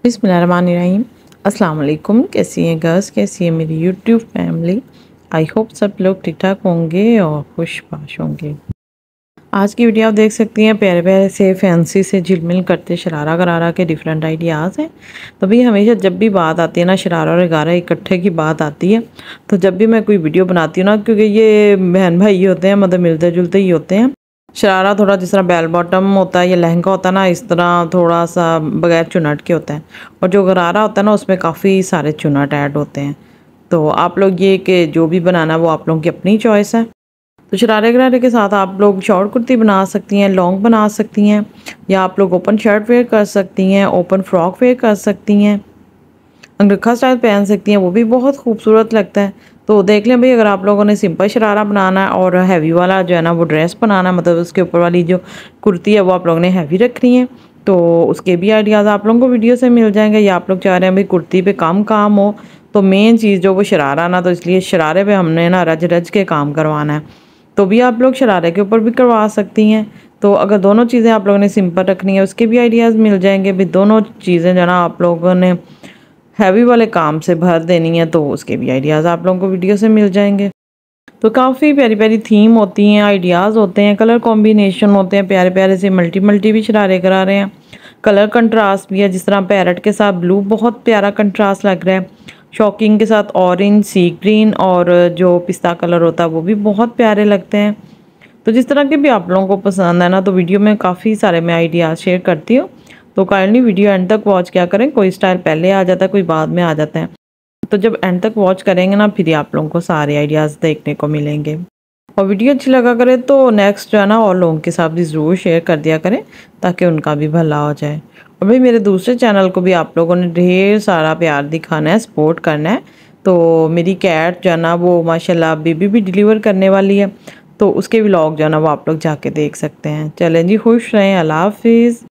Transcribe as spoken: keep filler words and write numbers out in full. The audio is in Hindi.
बिस्मिल्लाहिर्रहमानिर्रहीम। अस्सलाम वालेकुम। कैसी हैं गर्ल्स, कैसी है मेरी यूट्यूब फैमिली। आई होप सब लोग ठीक ठाक होंगे और खुशबाश होंगे। आज की वीडियो आप देख सकती हैं, प्यारे प्यारे से फैंसी से झिलमिल करते शरारा गरारा के डिफरेंट आइडियाज़ हैं। तो भाई हमेशा जब भी बात आती है ना, शरारा और गरारा इकट्ठे की बात आती है, तो जब भी मैं कोई वीडियो बनाती हूँ ना, क्योंकि ये बहन भाई होते हैं, मतलब मिलते जुलते ही होते हैं। शरारा थोड़ा जिस तरह बेल बॉटम होता है या लहंगा होता है ना, इस तरह थोड़ा सा बगैर चुनट के होता है। और जो गरारा होता है ना, उसमें काफ़ी सारे चुनट ऐड होते हैं। तो आप लोग ये कि जो भी बनाना है वो आप लोगों की अपनी चॉइस है। तो शरारे गरारे के साथ आप लोग शॉर्ट कुर्ती बना सकती हैं, लॉन्ग बना सकती हैं, या आप लोग ओपन शर्ट वेयर कर सकती हैं, ओपन फ्रॉक वेयर कर सकती हैं, अंगरखा स्टाइल पहन सकती हैं, वो भी बहुत खूबसूरत लगता है। तो देख लें भाई, अगर आप लोगों ने सिंपल शरारा बनाना है और हैवी वाला जो है ना वो ड्रेस बनाना है, मतलब उसके ऊपर वाली जो कुर्ती है वो आप लोगों ने हैवी रखनी है, तो उसके भी आइडियाज़ आप लोगों को वीडियो से मिल जाएंगे। या आप लोग चाह रहे हैं भाई कुर्ती पे कम काम हो, तो मेन चीज़ जो वो शरारा ना, तो इसलिए शरारे पे हमने ना रज रज के काम करवाना है, तो भी आप लोग शरारे के ऊपर भी करवा सकती हैं। तो अगर दोनों चीज़ें आप लोगों ने सिंपल रखनी है, उसके भी आइडियाज़ मिल जाएंगे। भाई दोनों चीज़ें जो ना आप लोगों ने हैवी वाले काम से भर देनी है, तो उसके भी आइडियाज़ आप लोगों को वीडियो से मिल जाएंगे। तो काफ़ी प्यारी प्यारी थीम होती हैं, आइडियाज़ होते हैं, कलर कॉम्बिनेशन होते हैं, प्यारे प्यारे से मल्टी मल्टी भी शरारे करा रहे हैं। कलर कंट्रास्ट भी है, जिस तरह पैरट के साथ ब्लू बहुत प्यारा कंट्रास्ट लग रहा है, शॉकिंग के साथ ऑरेंज, सी ग्रीन और जो पिस्ता कलर होता है वो भी बहुत प्यारे लगते हैं। तो जिस तरह के भी आप लोगों को पसंद है ना, तो वीडियो में काफ़ी सारे मैं आइडियाज़ शेयर करती हूँ। तो काइंडली वीडियो एंड तक वॉच क्या करें, कोई स्टाइल पहले आ जाता है, कोई बाद में आ जाता है। तो जब एंड तक वॉच करेंगे ना, फिर आप लोगों को सारे आइडियाज़ देखने को मिलेंगे। और वीडियो अच्छी लगा करे तो नेक्स्ट जो है ना और लोगों के साथ भी ज़रूर शेयर कर दिया करें, ताकि उनका भी भला हो जाए। और भाई मेरे दूसरे चैनल को भी आप लोगों ने ढेर सारा प्यार दिखाना है, सपोर्ट करना है। तो मेरी कैट जो है ना वो माशाल्लाह बेबी भी डिलीवर करने वाली है, तो उसके व्लॉग जो है ना वो आप लोग जाके देख सकते हैं। चलें जी, खुश रहें, अल्लाह हाफिज़।